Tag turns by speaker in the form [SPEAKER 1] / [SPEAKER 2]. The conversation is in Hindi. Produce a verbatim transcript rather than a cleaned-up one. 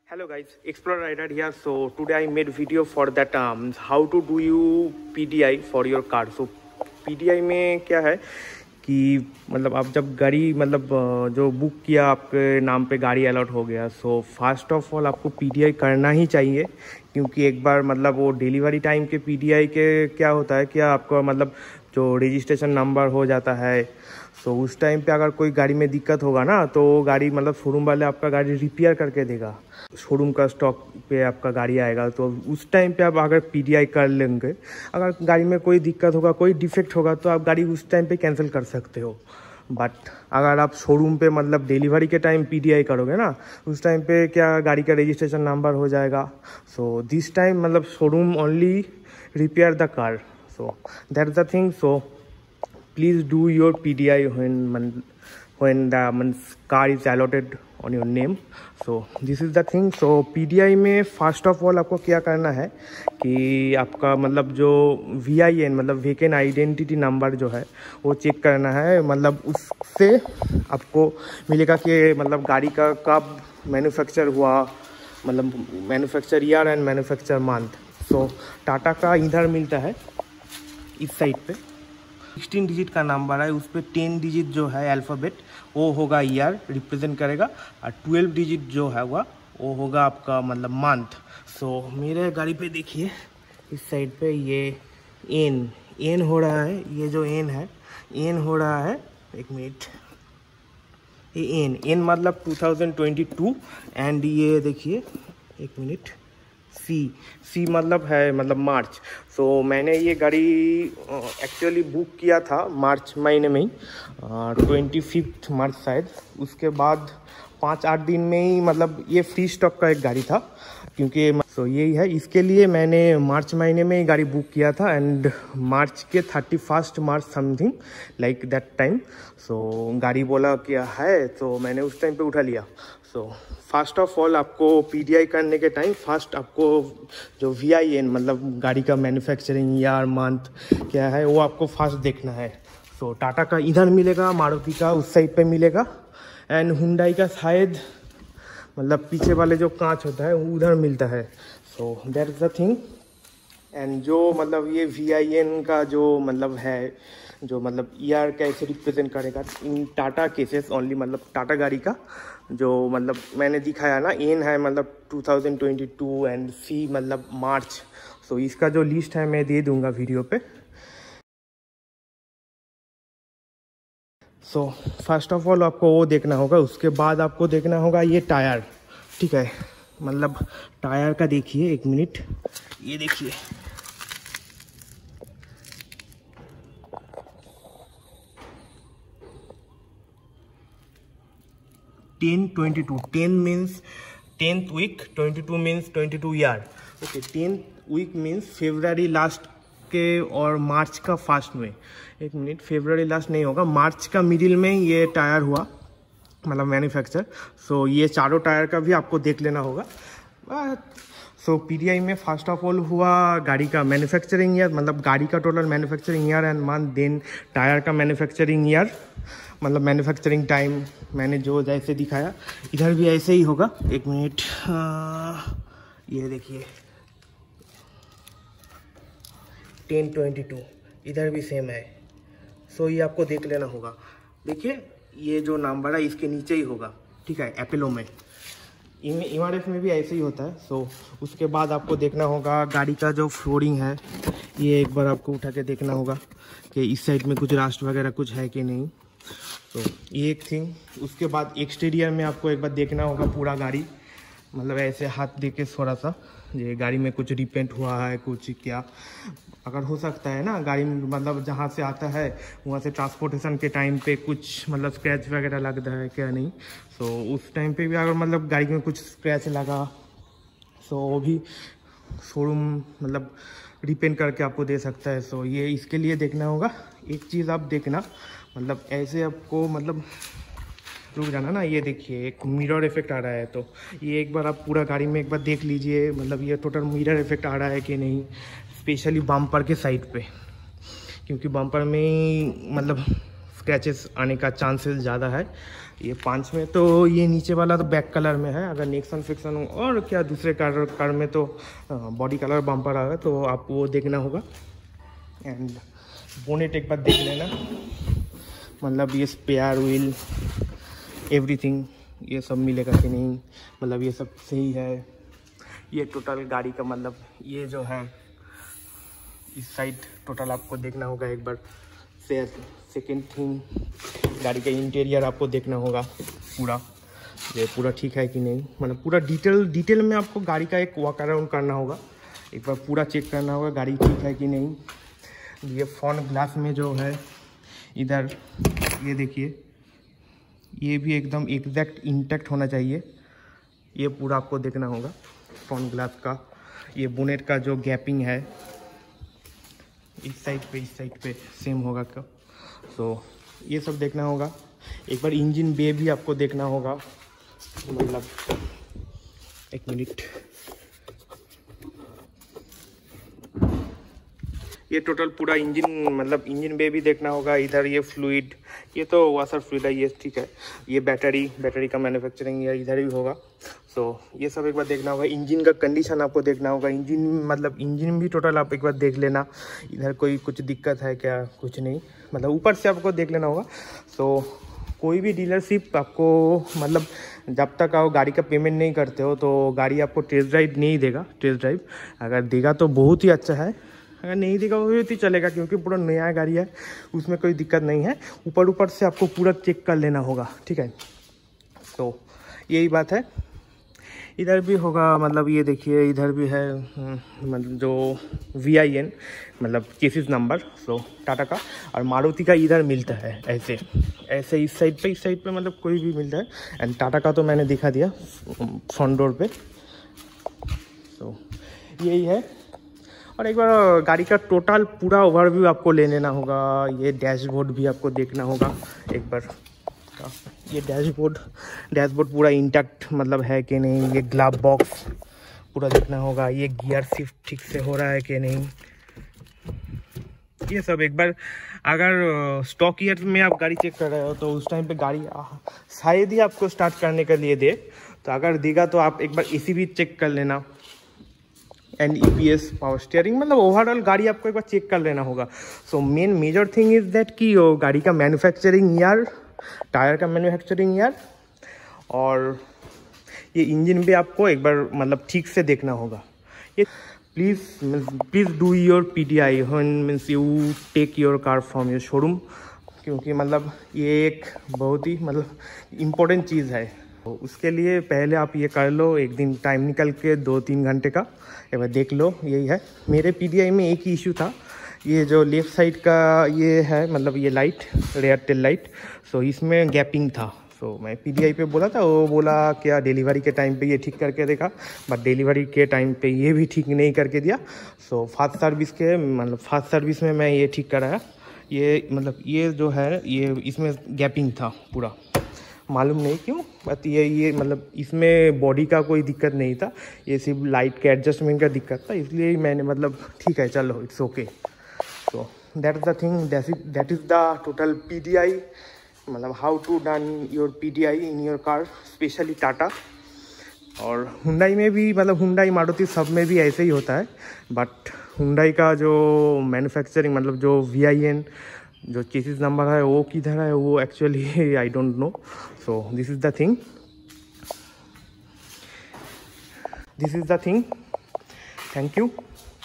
[SPEAKER 1] Hello guys, Explorer Rider here. So today I made video for that um, how to do you P D I for your car. So P D I में क्या है कि मतलब आप जब गाड़ी मतलब जो बुक किया आपके नाम पे गाड़ी अलॉट हो गया, सो फर्स्ट ऑफ ऑल आपको P D I करना ही चाहिए, क्योंकि एक बार मतलब वो डिलीवरी टाइम के P D I के क्या होता है कि आपको मतलब जो रजिस्ट्रेशन नंबर हो जाता है, सो उस टाइम पे अगर कोई गाड़ी में दिक्कत होगा ना तो गाड़ी मतलब शोरूम वाले आपका गाड़ी रिपेयर करके देगा, शोरूम का स्टॉक पे आपका गाड़ी आएगा। तो उस टाइम पे आप अगर P D I कर लेंगे, अगर गाड़ी में कोई दिक्कत होगा, कोई डिफेक्ट होगा, तो आप गाड़ी उस टाइम पे कैंसिल कर सकते हो। बट अगर आप शोरूम पे मतलब डिलीवरी के टाइम P D I करोगे ना, उस टाइम पे क्या गाड़ी का रजिस्ट्रेशन नंबर हो जाएगा। सो दिस टाइम मतलब showroom only repair the car, so that's the thing. So please do your P D I when when the car is allotted on your name. So this is the thing. So P D I में first of all आपको क्या करना है कि आपका मतलब जो V I N मतलब वेकेंट आइडेंटिटी नंबर जो है वो चेक करना है। मतलब उससे आपको मिलेगा कि मतलब गाड़ी का कब मैन्युफैक्चर हुआ, मतलब manufacture year and manufacture month. So Tata का इधर मिलता है इस साइड पे सिक्सटीन डिजिट का नंबर है, उस पर टेन डिजिट जो है अल्फ़ाबेट वो होगा ईयर रिप्रेजेंट करेगा, और ट्वेल्व डिजिट जो है वह वो होगा आपका मतलब मंथ। सो मेरे गाड़ी पे देखिए इस साइड पे ये एन एन हो रहा है, ये जो एन है एन हो रहा है, एक मिनट, ये एन एन मतलब two thousand twenty two, and ये देखिए एक मिनट सी सी मतलब है मतलब मार्च। सो so, मैंने ये गाड़ी एक्चुअली बुक किया था मार्च महीने में ही, ट्वेंटी फिफ्थ मार्च शायद। उसके बाद पाँच आठ दिन में ही मतलब ये फ्री स्टॉक का एक गाड़ी था, क्योंकि सो so, यही है, इसके लिए मैंने मार्च महीने में ही गाड़ी बुक किया था, एंड मार्च के thirty first March something like that time. So गाड़ी बोला क्या है, तो मैंने उस टाइम पे उठा लिया। सो फर्स्ट ऑफ ऑल आपको P D I करने के टाइम फर्स्ट आपको जो V I N मतलब गाड़ी का मैन्युफैक्चरिंग ईयर मंथ क्या है वो आपको फर्स्ट देखना है। सो so, टाटा का इधर मिलेगा, मारुति का उस साइड पे मिलेगा, एंड हुंडई का शायद मतलब पीछे वाले जो कांच होता है वो उधर मिलता है। So that's the thing. And जो मतलब ये V I N का जो मतलब है, जो मतलब ईयर कैसे रिप्रेजेंट करेगा इन टाटा केसेस ओनली, मतलब टाटा गाड़ी का जो मतलब मैंने दिखाया ना, एन है मतलब two thousand twenty two and C मतलब मार्च। सो इसका जो लिस्ट है मैं दे दूंगा वीडियो पे। सो फर्स्ट ऑफ ऑल आपको वो देखना होगा, उसके बाद आपको देखना होगा ये टायर, ठीक है। मतलब टायर का देखिए एक मिनट, ये देखिए ten twenty two, ten means tenth week, twenty two means twenty two year. Okay, tenth week means February last के और मार्च का फर्स्ट में, एक मिनट, फेब्रुआरी लास्ट नहीं होगा, मार्च का मिडिल में ये टायर हुआ मतलब मैन्युफैक्चर। सो ये चारों टायर का भी आपको देख लेना होगा। So so, P D I में फर्स्ट ऑफ ऑल हुआ गाड़ी का मैन्युफैक्चरिंग ईयर, मतलब गाड़ी का total manufacturing year and month, then tyre का मैन्युफैक्चरिंग ईयर मतलब मैन्युफैक्चरिंग टाइम मैंने जो जैसे दिखाया इधर भी ऐसे ही होगा। एक मिनट, ये देखिए टेन ट्वेंटी टू इधर भी सेम है। सो so, ये आपको देख लेना होगा। देखिए ये जो नंबर है इसके नीचे ही होगा, ठीक है। एपोलो में एम आर एफ में भी ऐसे ही होता है। सो so, उसके बाद आपको देखना होगा गाड़ी का जो फ्लोरिंग है, ये एक बार आपको उठा के देखना होगा कि इस साइड में कुछ रास्ट वगैरह कुछ है कि नहीं। तो ये एक थिंग। उसके बाद एक्सटीरियर में आपको एक बार देखना होगा पूरा गाड़ी, मतलब ऐसे हाथ दे के थोड़ा सा ये गाड़ी में कुछ रिपेंट हुआ है कुछ क्या, अगर हो सकता है ना गाड़ी में मतलब जहाँ से आता है वहाँ से ट्रांसपोर्टेशन के टाइम पे कुछ मतलब स्क्रैच वगैरह लगता है क्या नहीं। सो so, उस टाइम पे भी अगर मतलब गाड़ी में कुछ स्क्रैच लगा सो so, वो भी शोरूम मतलब रिपेंट करके आपको दे सकता है। सो so, ये इसके लिए देखना होगा। एक चीज़ आप देखना, मतलब ऐसे आपको मतलब रुक जाना ना, ये देखिए एक मिरर इफेक्ट आ रहा है, तो ये एक बार आप पूरा गाड़ी में एक बार देख लीजिए, मतलब ये टोटल मिरर इफेक्ट आ रहा है कि नहीं, स्पेशली बम्पर के साइड पे, क्योंकि बम्पर में मतलब स्क्रैचेस आने का चांसेस ज़्यादा है। ये पाँच में तो ये नीचे वाला तो बैक कलर में है। अगर नेक्सन फिक्सन और क्या दूसरे कार कार में तो बॉडी कलर बम्पर आएगा, तो आप वो देखना होगा। एंड बोनेट एक बार देख लेना, मतलब ये स्पेयर व्हील एवरीथिंग ये सब मिलेगा कि नहीं, मतलब ये सब सही है। ये टोटल गाड़ी का मतलब ये जो है इस साइड टोटल आपको देखना होगा एक बार। से सेकेंड थिंग, गाड़ी का इंटीरियर आपको देखना होगा पूरा, ये पूरा ठीक है कि नहीं, मतलब पूरा डिटेल डिटेल में आपको गाड़ी का एक वॉक अराउंड करना होगा, एक बार पूरा चेक करना होगा गाड़ी ठीक है कि नहीं। ये फ्रंट ग्लास में जो है इधर ये देखिए, ये भी एकदम एग्जैक्ट इंटैक्ट होना चाहिए, ये पूरा आपको देखना होगा फ्रंट ग्लास का। ये बोनेट का जो गैपिंग है इस साइड पे इस साइड पे सेम होगा क्या, तो ये सब देखना होगा। एक बार इंजन बे भी आपको देखना होगा, मतलब एक मिनट, ये टोटल पूरा इंजन मतलब इंजन बे भी देखना होगा। इधर ये फ्लूइड, ये तो वाशर फ्लूइड है, ये ठीक है। ये बैटरी बैटरी का मैन्युफैक्चरिंग या इधर भी होगा, तो ये सब एक बार देखना होगा। इंजन का कंडीशन आपको देखना होगा, इंजन मतलब इंजन भी टोटल आप एक बार देख लेना, इधर कोई कुछ दिक्कत है क्या, कुछ नहीं, मतलब ऊपर से आपको देख लेना होगा। तो कोई भी डीलरशिप आपको मतलब जब तक आप गाड़ी का पेमेंट नहीं करते हो तो गाड़ी आपको टेस्ट ड्राइव नहीं देगा। टेस्ट ड्राइव अगर देगा तो बहुत ही अच्छा है, अगर नहीं देगा वो भी चलेगा, क्योंकि पूरा नया गाड़ी है, उसमें कोई दिक्कत नहीं है। ऊपर ऊपर से आपको पूरा चेक कर लेना होगा, ठीक है। तो यही बात है, इधर भी होगा, मतलब ये देखिए इधर भी है, मतलब जो वी आई एन मतलब केसिस नंबर, सो टाटा का और मारुति का इधर मिलता है ऐसे ऐसे इस साइड पे इस साइड पे मतलब कोई भी मिलता है। एंड टाटा का तो मैंने दिखा दिया फ्रंट डोर पे, तो यही है। और एक बार गाड़ी का टोटल पूरा ओवरव्यू आपको ले लेना होगा। ये डैशबोर्ड भी आपको देखना होगा एक बार, ये डैशबोर्ड डैशबोर्ड पूरा इंटैक्ट मतलब है कि नहीं, ये ग्लव बॉक्स पूरा देखना होगा, ये गियर शिफ्ट ठीक से हो रहा है कि नहीं, ये सब एक बार। अगर स्टॉक ईयर में आप गाड़ी चेक कर रहे हो तो उस टाइम पे गाड़ी शायद ही आपको स्टार्ट करने के लिए दे, तो अगर देगा तो आप एक बार एसी भी चेक कर लेना, and E P S power steering, मतलब ओवरऑल गाड़ी आपको एक बार चेक कर लेना होगा। So main major thing is that कि वो गाड़ी का मैन्युफैक्चरिंग ईयर, टायर का मैन्युफैक्चरिंग ईयर, और ये इंजन भी आपको एक बार मतलब ठीक से देखना होगा। ये please please do your P T I when means you take your car from your showroom, क्योंकि मतलब ये एक बहुत ही मतलब इम्पोर्टेंट चीज़ है। तो उसके लिए पहले आप ये कर लो, एक दिन टाइम निकल के दो तीन घंटे का एक बार देख लो। यही है, मेरे पी टी आई में एक ही इशू था, ये जो लेफ़्ट साइड का ये है मतलब ये light rear tail light, so इसमें गैपिंग था। सो मैं पी डी आई पे बोला था, वो बोला क्या डिलीवरी के टाइम पे ये ठीक करके देखा, बट डिलीवरी के टाइम पे ये भी ठीक नहीं करके दिया। सो फास्ट सर्विस के मतलब फास्ट सर्विस में मैं ये ठीक कराया। ये मतलब ये जो है ये इसमें गैपिंग था पूरा, मालूम नहीं क्यों, बट ये ये मतलब इसमें बॉडी का कोई दिक्कत नहीं था, ये सिर्फ लाइट के एडजस्टमेंट का दिक्कत था, इसलिए मैंने मतलब ठीक है चलो it's okay. So that is the thing, that is the total P T I, मतलब how to done your P T I in your car, specially Tata. और हुंडई में भी मतलब हुंडई मारुति सब में भी ऐसे ही होता है, बट हुंडई का जो मैन्युफैक्चरिंग मतलब जो वी आई एन जो चेसिस नंबर है वो किधर है वो actually I don't know. So this is the thing this is the thing thank you.